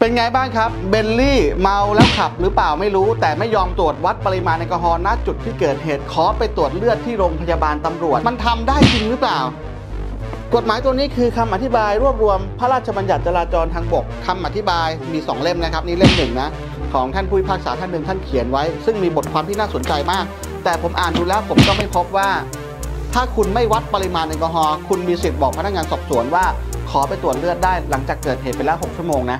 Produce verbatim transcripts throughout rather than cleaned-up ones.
เป็นไงบ้างครับเบลลี่เมาแล้วขับหรือเปล่าไม่รู้แต่ไม่ยอมตรวจวัดปริมาณแอลกอฮอล์ณจุดที่เกิดเหตุขอไปตรวจเลือดที่โรงพยาบาลตำรวจมันทำได้จริงหรือเปล่ากฎหมายตัวนี้คือคำอธิบายรวบรวมพระราชบัญญัติจราจรทางบกคำอธิบายมีสองเล่มนะครับนี่เล่มหนึ่งนะของท่านผู้พิพากษาท่านหนึ่งท่านเขียนไว้ซึ่งมีบทความที่น่าสนใจมากแต่ผมอ่านดูแล้วผมก็ไม่พบว่าถ้าคุณไม่วัดปริมาณแอลกอฮอล์คุณมีสิทธิ์บอกพนักงานสอบสวนว่าขอไปตรวจเลือดได้หลังจากเกิดเหตุไปแล้วหกชั่วโมงนะ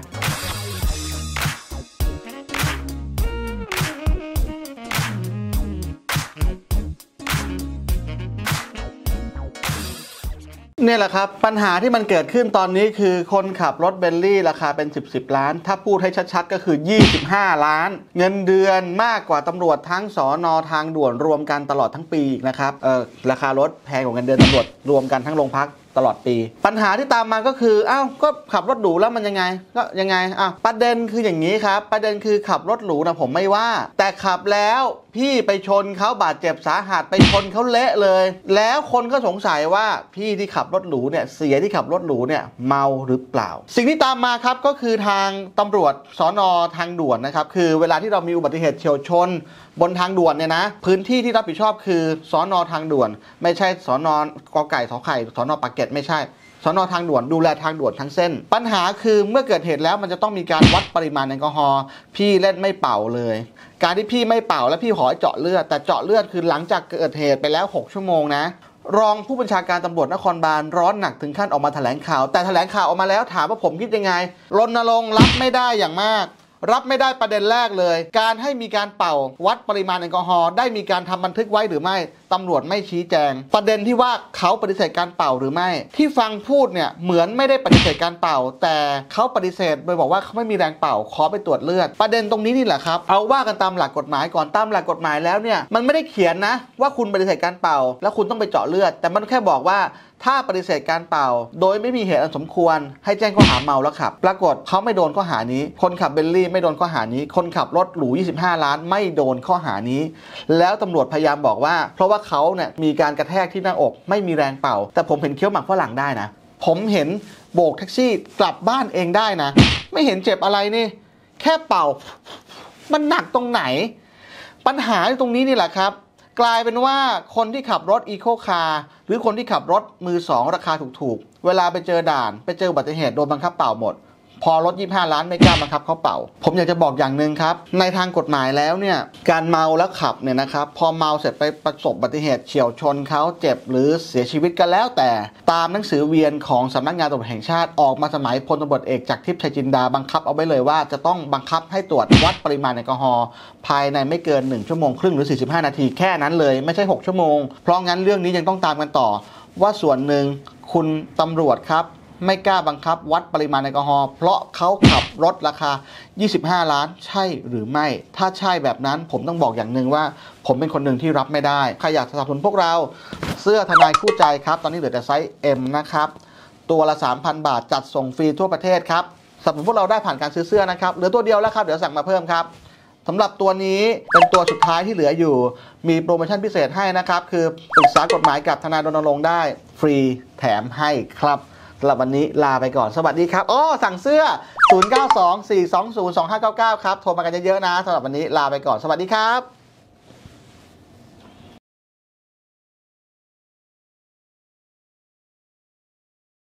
เนี่ยแหละครับปัญหาที่มันเกิดขึ้นตอนนี้คือคนขับรถเบนลี่ราคาเป็นสิบ สิบล้านถ้าพูดให้ชัดๆก็คือยี่สิบห้าล้านเงินเดือนมากกว่าตำรวจทั้งสน.ทางด่วนรวมกันตลอดทั้งปีอีกนะครับเออราคารถแพงกว่าเงินเดือนตำรวจรวมกันทั้งโรงพักตลอดปีปัญหาที่ตามมาก็คืออ้าวก็ขับรถหรูแล้วมันยังไงก็ยังไงอ้าวประเด็นคืออย่างนี้ครับประเด็นคือขับรถหรูนะผมไม่ว่าแต่ขับแล้วพี่ไปชนเขาบาดเจ็บสาหัสไปชนเขาเละเลยแล้วคนก็สงสัยว่าพี่ที่ขับรถหรูเนี่ยเสียที่ขับรถหรูเนี่ยเมาหรือเปล่าสิ่งที่ตามมาครับก็คือทางตำรวจสน.ทางด่วนนะครับคือเวลาที่เรามีอุบัติเหตุเฉียวชนบนทางด่วนเนี่ยนะพื้นที่ที่รับผิดชอบคือสน.ทางด่วนไม่ใช่สน.กไก่ขอไข่สน.ปากเกร็ดไม่ใช่สน.ทางด่วนดูแลทางด่วนทั้งเส้นปัญหาคือเมื่อเกิดเหตุแล้วมันจะต้องมีการวัดปริมาณแอลกอฮอล์พี่เล่นไม่เป่าเลยการที่พี่ไม่เป่าแล้วพี่ขอเจาะเลือดแต่เจาะเลือดคือหลังจากเกิดเหตุไปแล้วหกชั่วโมงนะรองผู้บัญชาการตำรวจนครบาลร้อนหนักถึงขั้นออกมาแถลงข่าวแต่แถลงข่าวออกมาแล้วถามว่าผมคิดยังไงรณรงค์รับไม่ได้อย่างมากรับไม่ได้ประเด็นแรกเลยการให้มีการเป่าวัดปริมาณแอลกอฮอล์ได้มีการทำบันทึกไว้หรือไม่ตำรวจไม่ชี้แจงประเด็นที่ว่าเขาปฏิเสธการเป่าหรือไม่ที่ฟังพูดเนี่ยเหมือนไม่ได้ปฏิเสธการเป่าแต่เขาปฏิเสธโดยบอกว่าเขาไม่มีแรงเป่าขอไปตรวจเลือดประเด็นตรงนี้นี่แหละครับเอาว่ากันตามหลักกฎหมายก่อนตามหลักกฎหมายแล้วเนี่ยมันไม่ได้เขียนนะว่าคุณปฏิเสธการเป่าแล้วคุณต้องไปเจาะเลือดแต่มันแค่บอกว่าถ้าปฏิเสธการเป่าโดยไม่มีเหตุอันสมควรให้แจ้งข้อหาเมาแล้วขับปรากฏเขาไม่โดนข้อหานี้คนขับเบนลี่ไม่โดนข้อหานี้คนขับรถหรูยี่สิบห้าล้านไม่โดนข้อหานี้แล้วตำรวจพยายามบอกว่าเพราะว่าเขาเนี่ยมีการกระแทกที่หน้าอกไม่มีแรงเป่าแต่ผมเห็นเคี้ยวหมากฝรั่งได้นะผมเห็นโบกแท็กซี่กลับบ้านเองได้นะไม่เห็นเจ็บอะไรนี่แค่เป่ามันหนักตรงไหนปัญหาตรงนี้นี่แหละครับกลายเป็นว่าคนที่ขับรถอีโคคาร์หรือคนที่ขับรถมือสองราคาถูกๆเวลาไปเจอด่านไปเจออุบัติเหตุโดนบังคับเป่าหมดพอรถยี่สิบห้าล้านไม่กล้าบังคับเขาเป่าผมอยากจะบอกอย่างหนึ่งครับในทางกฎหมายแล้วเนี่ยการเมาแล้วขับเนี่ยนะครับพอเมาเสร็จไปประสบอุบัติเหตุเฉี่ยวชนเขาเจ็บหรือเสียชีวิตกันแล้วแต่ตามหนังสือเวียนของสำนักงานตำรวจแห่งชาติออกมาสมัยพลตำรวจเอกจากทิพย์ชัยจินดาบังคับเอาไว้เลยว่าจะต้องบังคับให้ตรวจวัดปริมาณแอลกอฮอล์ภายในไม่เกินหนึ่งชั่วโมงครึ่งหรือสี่สิบห้านาทีแค่นั้นเลยไม่ใช่หกชั่วโมงเพราะงั้นเรื่องนี้ยังต้องตามกันต่อว่าส่วนหนึ่งคุณตำรวจครับไม่กล้าบังคับวัดปริมาณแอลกอฮอล์เพราะเขาขับรถราคายี่สิบห้าล้านใช่หรือไม่ถ้าใช่แบบนั้นผมต้องบอกอย่างหนึ่งว่าผมเป็นคนหนึ่งที่รับไม่ได้ใครอยากสนับสนุนพวกเราเสื้อทนายคู่ใจครับตอนนี้เหลือแต่ไซส์ เอ็ม นะครับตัวละ สามพัน บาทจัดส่งฟรีทั่วประเทศครับสนับสนุนพวกเราได้ผ่านการซื้อเสื้อนะครับเหลือตัวเดียวแล้วครับเดี๋ยวสั่งมาเพิ่มครับสำหรับตัวนี้เป็นตัวสุดท้ายที่เหลืออยู่มีโปรโมชั่นพิเศษให้นะครับคือปรึกษากฎหมายกับทนายรณรงค์ได้ฟรีแถมให้ครับสำหรับวันนี้ลาไปก่อนสวัสดีครับอ๋อสั่งเสื้อศูนย์ เก้า สอง สี่ สอง ศูนย์ สอง ห้า เก้า เก้าครับโทรมากันเยอะๆนะสำหรับวันนี้ลาไปก่อนสวัสดีครับ